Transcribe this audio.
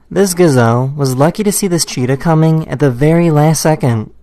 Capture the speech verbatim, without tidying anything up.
This gazelle was lucky to see this cheetah coming at the very last second.